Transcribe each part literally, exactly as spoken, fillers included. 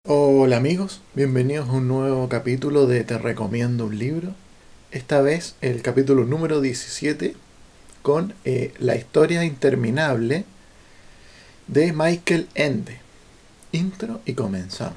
Hola amigos, bienvenidos a un nuevo capítulo de Te recomiendo un libro. Esta vez el capítulo número diecisiete con eh, La historia interminable de Michael Ende. Intro y comenzamos.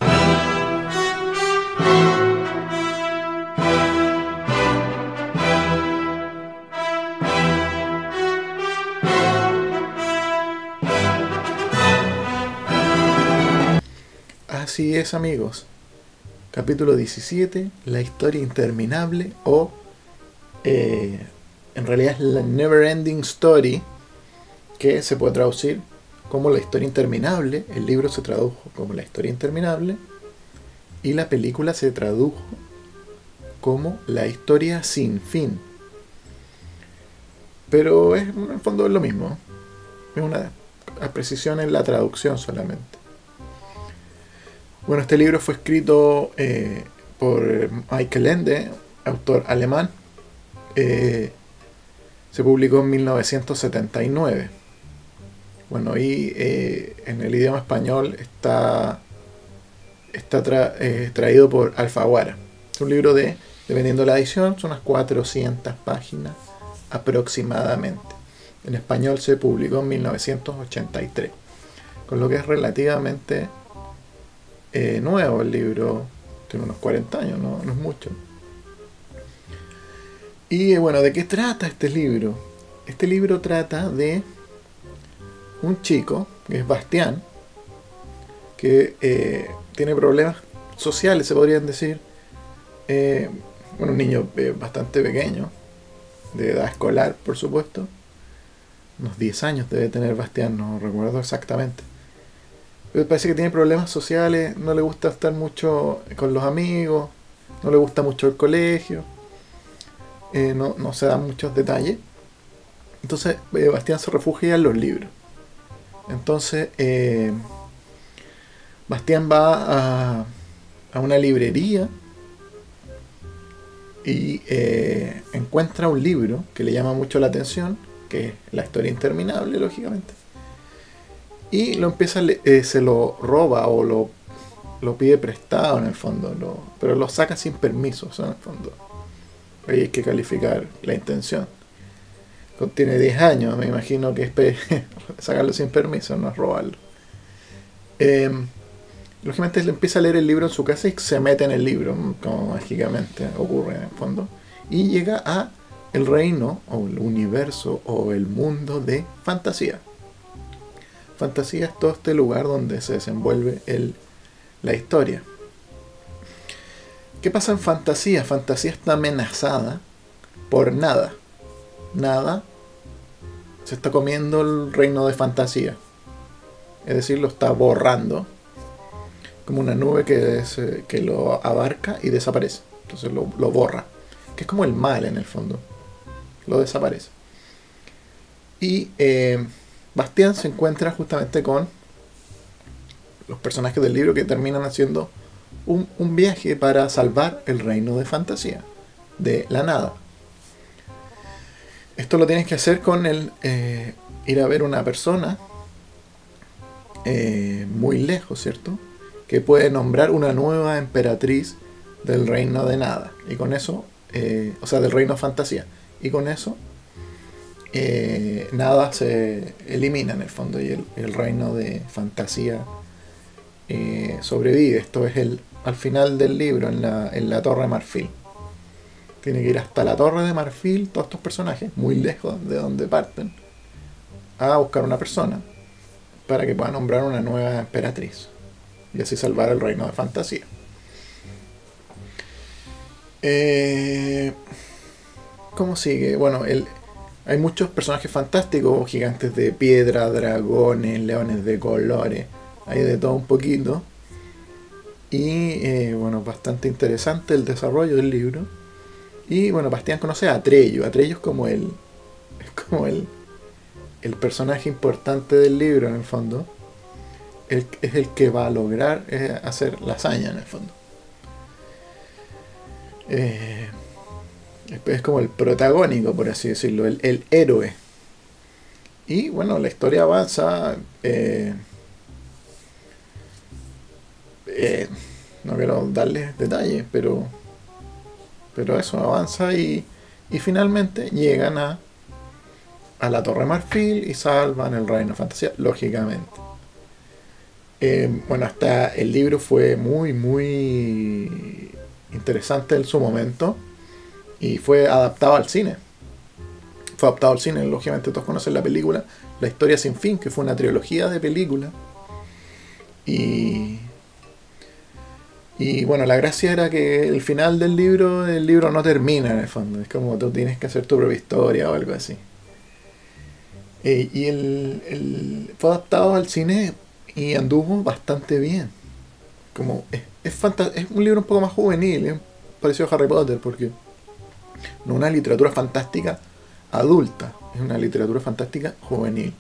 Así es amigos, capítulo diecisiete, La historia interminable o eh, en realidad es la Never Ending Story, que se puede traducir como La historia interminable. El libro se tradujo como La historia interminable y la película se tradujo como La historia sin fin. Pero es, en el fondo es lo mismo. Es una precisión en la traducción solamente. Bueno, este libro fue escrito eh, por Michael Ende, autor alemán. Eh, se publicó en mil novecientos setenta y nueve. Bueno, y eh, en el idioma español está, está tra, eh, traído por Alfaguara. Es un libro de, dependiendo de la edición, son unas cuatrocientas páginas aproximadamente. En español se publicó en mil novecientos ochenta y tres, con lo que es relativamente eh, nuevo el libro. Tiene unos cuarenta años, no, no es mucho. Y bueno, ¿de qué trata este libro? Este libro trata de un chico, que es Bastián, que eh, tiene problemas sociales, se podrían decir. Eh, bueno, un niño eh, bastante pequeño, de edad escolar, por supuesto. Unos diez años debe tener Bastián, no recuerdo exactamente. Pero parece que tiene problemas sociales, no le gusta estar mucho con los amigos, no le gusta mucho el colegio, eh, no, no se dan muchos detalles. Entonces eh, Bastián se refugia en los libros. Entonces eh, Bastián va a, a una librería y eh, encuentra un libro que le llama mucho la atención, que es La historia interminable, lógicamente. Y lo empieza, eh, se lo roba o lo, lo pide prestado en el fondo, lo, pero lo saca sin permiso, o sea, en el fondo. Ahí hay que calificar la intención. Tiene diez años, me imagino que es sacarlo sin permiso, no es robarlo. Eh, lógicamente él empieza a leer el libro en su casa y se mete en el libro, como mágicamente ocurre en el fondo. Y llega a el reino, o el universo, o el mundo de fantasía. Fantasía es todo este lugar donde se desenvuelve el, la historia. ¿Qué pasa en fantasía? Fantasía está amenazada por nada. Nada se está comiendo el reino de fantasía. Es decir, lo está borrando. Como una nube que, se, que lo abarca y desaparece. Entonces lo, lo borra. Que es como el mal en el fondo. Lo desaparece. Y eh, Bastián se encuentra justamente con los personajes del libro que terminan haciendo un, un viaje para salvar el reino de fantasía. De la nada. Esto lo tienes que hacer con el eh, ir a ver una persona eh, muy lejos, ¿cierto? Que puede nombrar una nueva emperatriz del reino de nada. Y con eso, eh, o sea, del reino fantasía. Y con eso, eh, nada se elimina en el fondo y el, el reino de fantasía eh, sobrevive. Esto es el al final del libro, en la, en la Torre de Marfil. Tiene que ir hasta la Torre de Marfil, todos estos personajes, muy lejos de donde parten, a buscar una persona para que pueda nombrar una nueva emperatriz y así salvar el reino de fantasía. Eh, ¿Cómo sigue? Bueno, el, hay muchos personajes fantásticos, gigantes de piedra, dragones, leones de colores, hay de todo un poquito. Y eh, bueno, bastante interesante el desarrollo del libro. Y bueno, Bastián conoce a Atreyu. Atreyu es como el. Es como el. El personaje importante del libro en el fondo. El, es el que va a lograr eh, hacer la hazaña en el fondo. Eh, es como el protagónico, por así decirlo. El, el héroe. Y bueno, la historia avanza. Eh, Eh, no quiero darles detalles, pero, pero eso avanza y, y finalmente llegan a, a la Torre Marfil y salvan el Reino de Fantasía, lógicamente. Eh, bueno, hasta el libro fue muy, muy interesante en su momento y fue adaptado al cine. Fue adaptado al cine, lógicamente todos conocen la película, La Historia Sin Fin, que fue una trilogía de películas. Y, y bueno, la gracia era que el final del libro, el libro no termina en el fondo, es como tú tienes que hacer tu propia historia o algo así. Eh, y el, el, fue adaptado al cine y anduvo bastante bien. Como es, es, fanta- es un libro un poco más juvenil, es parecido a Harry Potter, porque no es una literatura fantástica adulta, es una literatura fantástica juvenil.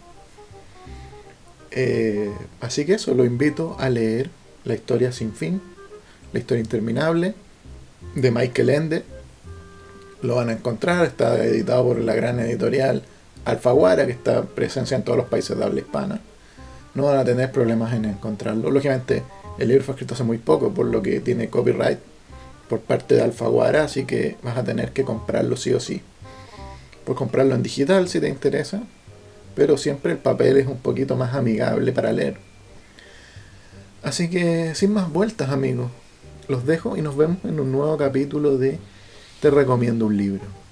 Eh, así que eso, lo invito a leer La Historia Sin Fin, La Historia Interminable, de Michael Ende. Lo van a encontrar, está editado por la gran editorial Alfaguara, que está presencia en todos los países de habla hispana. No van a tener problemas en encontrarlo. Lógicamente, el libro fue escrito hace muy poco, por lo que tiene copyright por parte de Alfaguara, así que vas a tener que comprarlo sí o sí. Puedes comprarlo en digital si te interesa, pero siempre el papel es un poquito más amigable para leer. Así que, sin más vueltas, amigos, los dejo y nos vemos en un nuevo capítulo de Te recomiendo un libro.